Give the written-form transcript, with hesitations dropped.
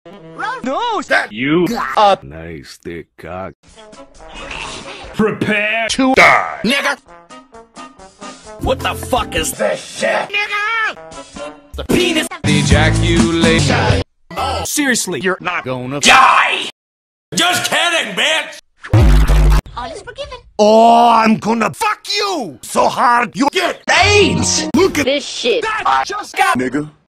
No, that you a nice thick cock. Prepare to die, nigga. What the fuck is this shit, nigga? The penis ejaculation. Oh, seriously, you're not gonna die. Just kidding, bitch. All is forgiven. Oh, I'm gonna fuck you so hard you get AIDS. Look at This shit. that. I just got, nigga.